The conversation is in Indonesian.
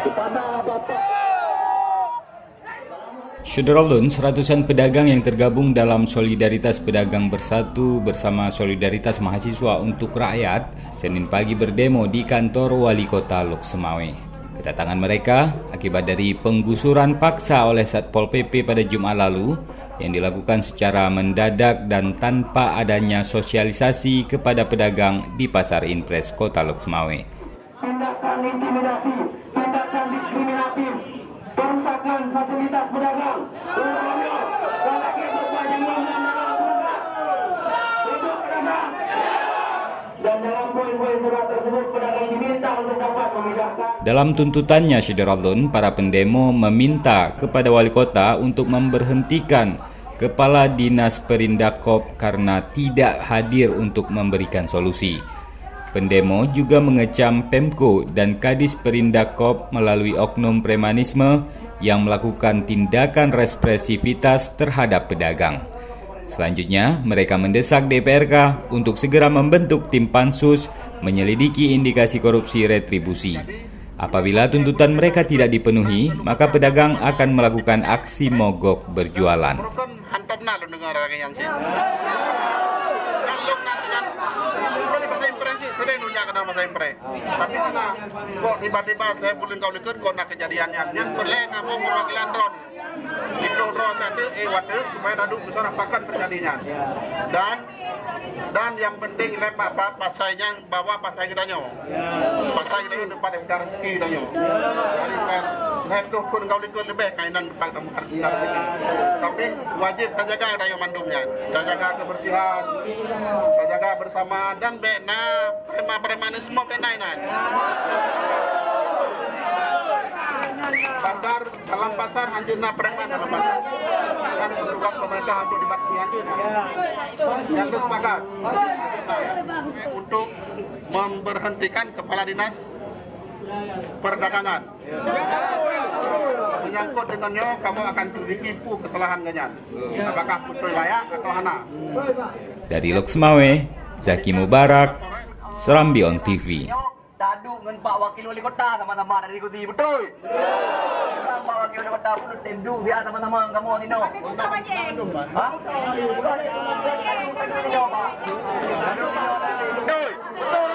kepada Bapak. Syederalun, seratusan pedagang yang tergabung dalam Solidaritas Pedagang Bersatu bersama Solidaritas Mahasiswa untuk Rakyat Senin pagi berdemo di kantor Wali Kota Lok Semawe. Kedatangan mereka akibat dari penggusuran paksa oleh Satpol PP pada Jumat lalu yang dilakukan secara mendadak dan tanpa adanya sosialisasi kepada pedagang di Pasar Impres Kota Lok Semawe. Tindakan intimidasi, tindakan diskriminatif, perusakan fasilitas pedagang, ulamanya, lelaki berpajang dan untuk pedagang. Dan dalam poin-poin surat tersebut, pedagang diminta untuk dapat memindahkan. Dalam tuntutannya, Syederalun, para pendemo meminta kepada wali kota untuk memberhentikan Kepala Dinas Perindakop karena tidak hadir untuk memberikan solusi. Pendemo juga mengecam Pemko dan Kadis Perindakop melalui oknum premanisme yang melakukan tindakan represivitas terhadap pedagang. Selanjutnya, mereka mendesak DPRK untuk segera membentuk tim pansus menyelidiki indikasi korupsi retribusi. Apabila tuntutan mereka tidak dipenuhi, maka pedagang akan melakukan aksi mogok berjualan. Tapi kok tiba-tiba saya bulan kau likut kok nak kejadiannya yang boleh kamu perwakilan drone itu drone tadi waduh supaya daduk besar apakan terjadinya dan yang penting lepas pasainya bawa pasai gedanyo pasai gedanyo depan secara ski gedanyo jadi kan saya tuh pun kau likut lebih kainan depan tempat tapi wajib terjaga gedanyo mandumnya terjaga kebersihan terjaga bersama dan bena premanisme kenainan pasar dalam pasar hancurna preman dalam pasar dan tugas pemerintah untuk dibasmi hancurna yang sepakat untuk memberhentikan Kepala Dinas Perdagangan menyangkut dengannya kamu akan selidiki kesalahan ganyan apakah betul layak atau hana. Dari Lok Semawe, Zaki Mubarak, Serambi On TV. Tadu dengan Pak Wakil Wali Kota sama-sama dari ikuti betul. Pak Wakil Wali Kota pun tendu biar sama-sama kamu Nino. Betul.